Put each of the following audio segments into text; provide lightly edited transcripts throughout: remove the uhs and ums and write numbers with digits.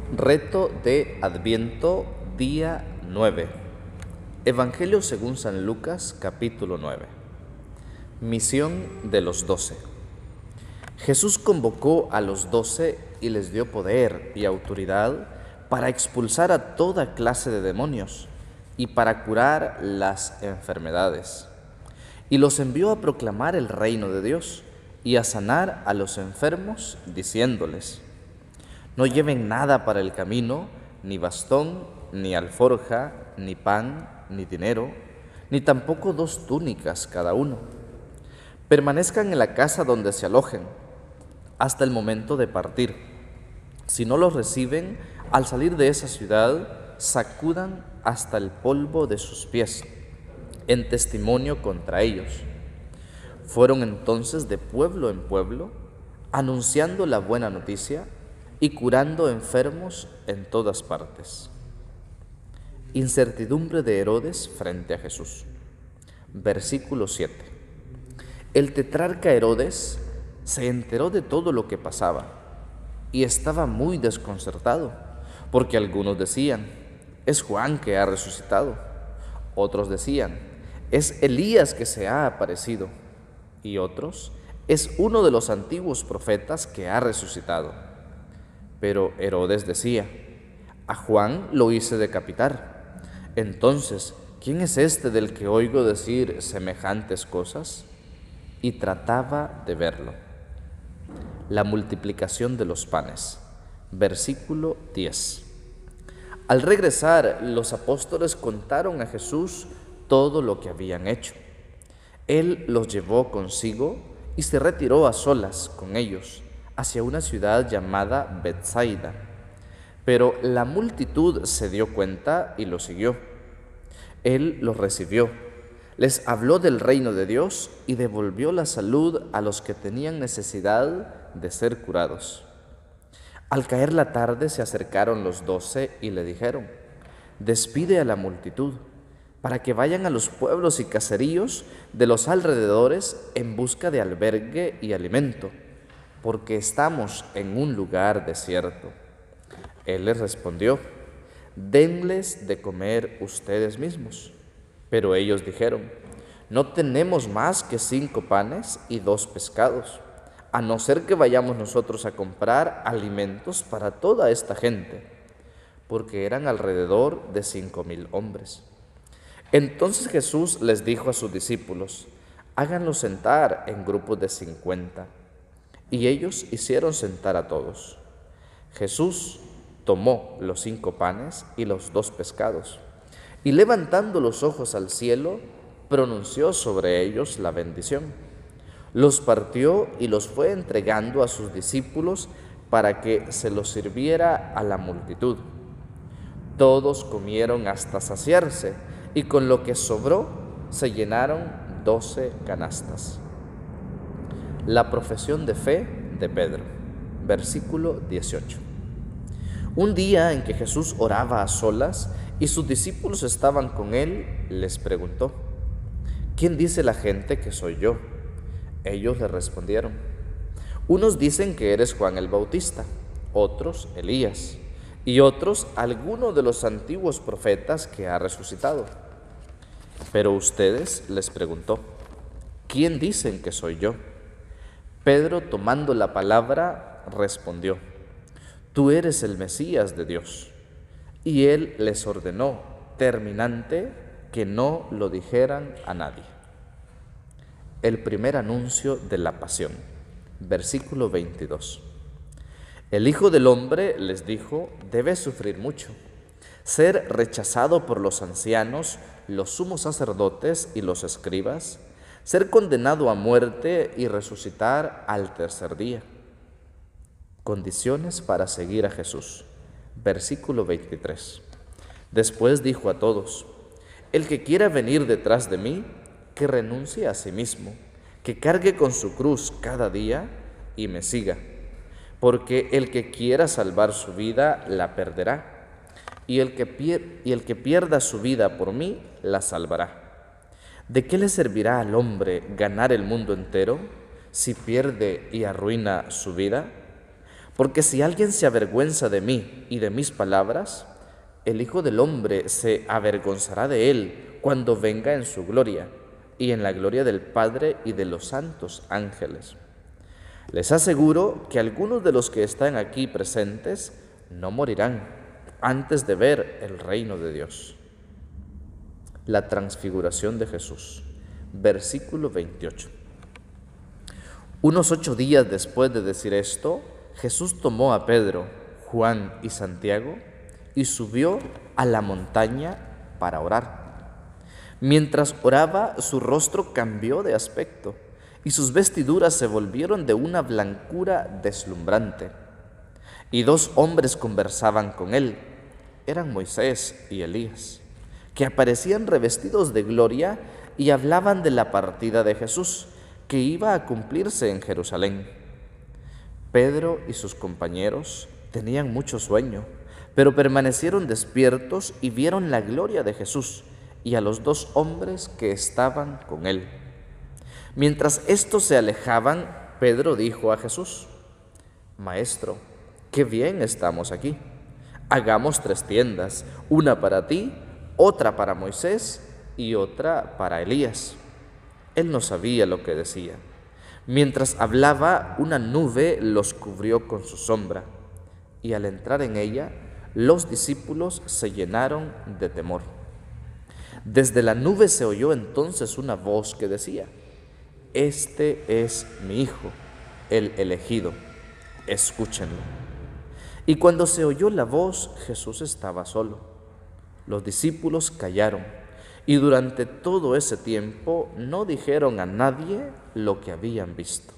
Reto de Adviento, día 9. Evangelio según San Lucas, capítulo 9. Misión de los 12. Jesús convocó a los 12 y les dio poder y autoridad para expulsar a toda clase de demonios y para curar las enfermedades. Y los envió a proclamar el reino de Dios y a sanar a los enfermos, diciéndoles: no lleven nada para el camino, ni bastón, ni alforja, ni pan, ni dinero, ni tampoco 2 túnicas cada uno. Permanezcan en la casa donde se alojen hasta el momento de partir. Si no los reciben, al salir de esa ciudad, sacudan hasta el polvo de sus pies, en testimonio contra ellos. Fueron entonces de pueblo en pueblo, anunciando la buena noticia y curando enfermos en todas partes. Incertidumbre de Herodes frente a Jesús. Versículo 7. El tetrarca Herodes se enteró de todo lo que pasaba y estaba muy desconcertado, porque algunos decían: es Juan que ha resucitado. Otros decían: es Elías que se ha aparecido. Y otros: es uno de los antiguos profetas que ha resucitado. Pero Herodes decía: a Juan lo hice decapitar. Entonces, ¿quién es este del que oigo decir semejantes cosas? Y trataba de verlo. La multiplicación de los panes. Versículo 10. Al regresar, los apóstoles contaron a Jesús todo lo que habían hecho. Él los llevó consigo y se retiró a solas con ellos hacia una ciudad llamada Betsaida. Pero la multitud se dio cuenta y lo siguió. Él los recibió, les habló del reino de Dios y devolvió la salud a los que tenían necesidad de ser curados. Al caer la tarde se acercaron los 12 y le dijeron: despide a la multitud, para que vayan a los pueblos y caseríos de los alrededores en busca de albergue y alimento, porque estamos en un lugar desierto. Él les respondió: denles de comer ustedes mismos. Pero ellos dijeron: no tenemos más que 5 panes y 2 pescados, a no ser que vayamos nosotros a comprar alimentos para toda esta gente, porque eran alrededor de 5,000 hombres. Entonces Jesús les dijo a sus discípulos: háganlos sentar en grupos de 50. Y ellos hicieron sentar a todos. Jesús tomó los 5 panes y los 2 pescados, y levantando los ojos al cielo, pronunció sobre ellos la bendición. Los partió y los fue entregando a sus discípulos para que se los sirviera a la multitud. Todos comieron hasta saciarse, y con lo que sobró se llenaron 12 canastas. La profesión de fe de Pedro. Versículo 18. Un día en que Jesús oraba a solas y sus discípulos estaban con él, les preguntó: ¿quién dice la gente que soy yo? Ellos le respondieron: unos dicen que eres Juan el Bautista, otros Elías, y otros alguno de los antiguos profetas que ha resucitado. Pero ustedes, les preguntó, ¿quién dicen que soy yo? Pedro, tomando la palabra, respondió: tú eres el Mesías de Dios. Y él les ordenó, terminante, que no lo dijeran a nadie. El primer anuncio de la pasión. Versículo 22. El Hijo del Hombre, les dijo, debe sufrir mucho, ser rechazado por los ancianos, los sumos sacerdotes y los escribas, ser condenado a muerte y resucitar al tercer día. Condiciones para seguir a Jesús. Versículo 23. Después dijo a todos: el que quiera venir detrás de mí, que renuncie a sí mismo, que cargue con su cruz cada día y me siga. Porque el que quiera salvar su vida, la perderá, y el que pierda su vida por mí, la salvará. ¿De qué le servirá al hombre ganar el mundo entero si pierde y arruina su vida? Porque si alguien se avergüenza de mí y de mis palabras, el Hijo del Hombre se avergonzará de él cuando venga en su gloria y en la gloria del Padre y de los santos ángeles. Les aseguro que algunos de los que están aquí presentes no morirán antes de ver el reino de Dios. La transfiguración de Jesús, versículo 28. Unos 8 días después de decir esto, Jesús tomó a Pedro, Juan y Santiago y subió a la montaña para orar. Mientras oraba, su rostro cambió de aspecto y sus vestiduras se volvieron de una blancura deslumbrante. Y 2 hombres conversaban con él, eran Moisés y Elías, que aparecían revestidos de gloria y hablaban de la partida de Jesús, que iba a cumplirse en Jerusalén. Pedro y sus compañeros tenían mucho sueño, pero permanecieron despiertos y vieron la gloria de Jesús y a los 2 hombres que estaban con él. Mientras estos se alejaban, Pedro dijo a Jesús: Maestro, qué bien estamos aquí. Hagamos 3 tiendas, una para ti, otra para Moisés y otra para Elías. Él no sabía lo que decía. Mientras hablaba, una nube los cubrió con su sombra, y al entrar en ella, los discípulos se llenaron de temor. Desde la nube se oyó entonces una voz que decía: Este es mi Hijo, el elegido, escúchenlo. Y cuando se oyó la voz, Jesús estaba solo. Los discípulos callaron, y durante todo ese tiempo no dijeron a nadie lo que habían visto.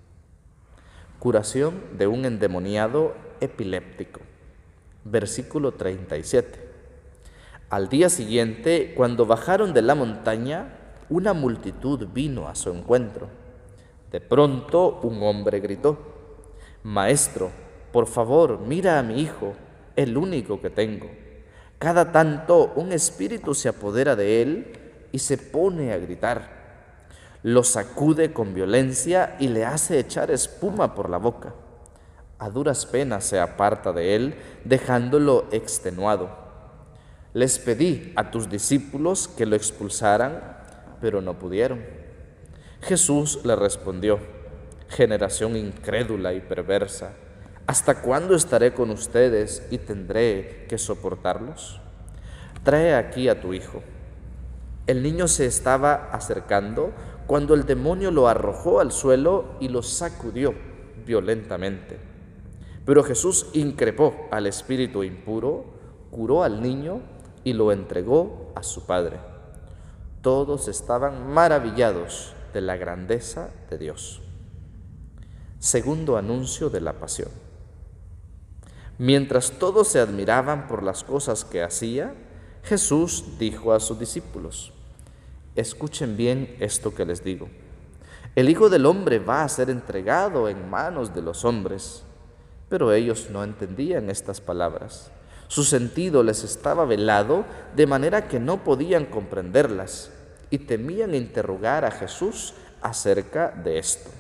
Curación de un endemoniado epiléptico. Versículo 37. Al día siguiente, cuando bajaron de la montaña, una multitud vino a su encuentro. De pronto, un hombre gritó: Maestro, por favor, mira a mi hijo, el único que tengo. Cada tanto un espíritu se apodera de él y se pone a gritar. Lo sacude con violencia y le hace echar espuma por la boca. A duras penas se aparta de él, dejándolo extenuado. Les pedí a tus discípulos que lo expulsaran, pero no pudieron. Jesús le respondió: generación incrédula y perversa, ¿hasta cuándo estaré con ustedes y tendré que soportarlos? Trae aquí a tu hijo. El niño se estaba acercando cuando el demonio lo arrojó al suelo y lo sacudió violentamente. Pero Jesús increpó al espíritu impuro, curó al niño y lo entregó a su padre. Todos estaban maravillados de la grandeza de Dios. Segundo anuncio de la pasión. Mientras todos se admiraban por las cosas que hacía, Jesús dijo a sus discípulos: escuchen bien esto que les digo. El Hijo del Hombre va a ser entregado en manos de los hombres. Pero ellos no entendían estas palabras. Su sentido les estaba velado, de manera que no podían comprenderlas, y temían interrogar a Jesús acerca de esto.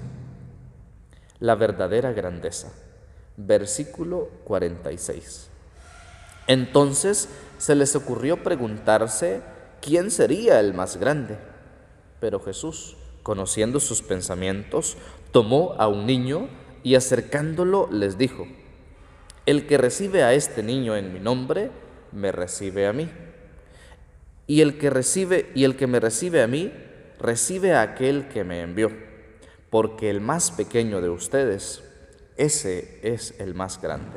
La verdadera grandeza. Versículo 46. Entonces se les ocurrió preguntarse quién sería el más grande. Pero Jesús, conociendo sus pensamientos, tomó a un niño y acercándolo les dijo: el que recibe a este niño en mi nombre, me recibe a mí. Y el que me recibe a mí, recibe a aquel que me envió. Porque el más pequeño de ustedes, ese es el más grande.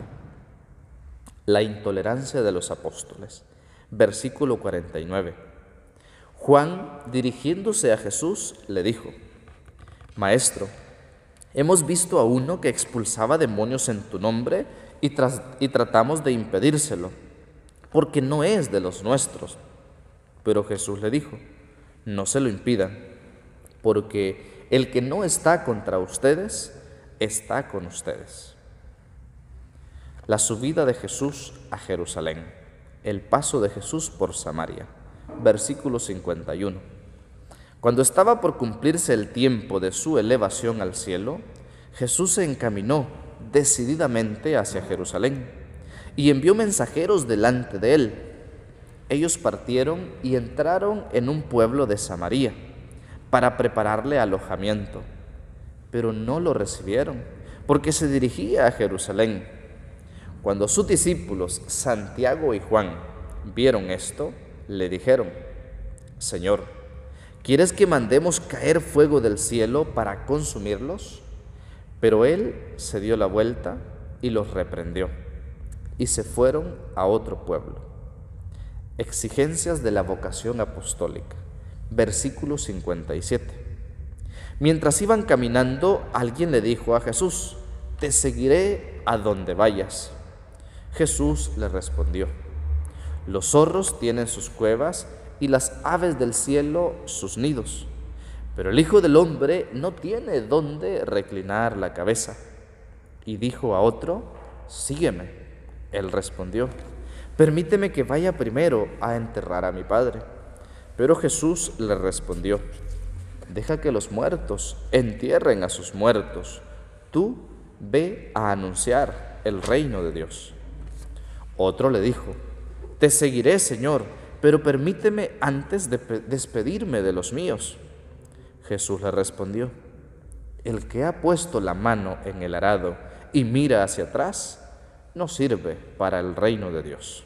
La intolerancia de los apóstoles. Versículo 49. Juan, dirigiéndose a Jesús, le dijo: Maestro, hemos visto a uno que expulsaba demonios en tu nombre y tratamos de impedírselo, porque no es de los nuestros. Pero Jesús le dijo: no se lo impidan, porque el que no está contra ustedes, está con ustedes. La subida de Jesús a Jerusalén, el paso de Jesús por Samaria. Versículo 51. Cuando estaba por cumplirse el tiempo de su elevación al cielo, Jesús se encaminó decididamente hacia Jerusalén y envió mensajeros delante de él. Ellos partieron y entraron en un pueblo de Samaria para prepararle alojamiento, pero no lo recibieron, porque se dirigía a Jerusalén. Cuando sus discípulos Santiago y Juan vieron esto, le dijeron: Señor, ¿quieres que mandemos caer fuego del cielo para consumirlos? Pero él se dio la vuelta y los reprendió, y se fueron a otro pueblo. Exigencias de la vocación apostólica. Versículo 57. Mientras iban caminando, alguien le dijo a Jesús: Te seguiré a donde vayas. Jesús le respondió: Los zorros tienen sus cuevas y las aves del cielo sus nidos, pero el Hijo del Hombre no tiene dónde reclinar la cabeza. Y dijo a otro: Sígueme. Él respondió: Permíteme que vaya primero a enterrar a mi padre. Pero Jesús le respondió: Deja que los muertos entierren a sus muertos. Tú ve a anunciar el reino de Dios. Otro le dijo: Te seguiré, Señor, pero permíteme antes de despedirme de los míos. Jesús le respondió: El que ha puesto la mano en el arado y mira hacia atrás, no sirve para el reino de Dios.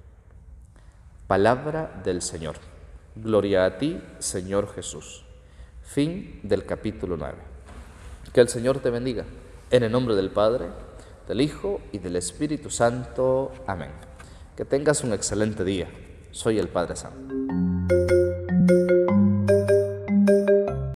Palabra del Señor. Gloria a ti, Señor Jesús. Fin del capítulo 9. Que el Señor te bendiga. En el nombre del Padre, del Hijo y del Espíritu Santo. Amén. Que tengas un excelente día. Soy el Padre Santo.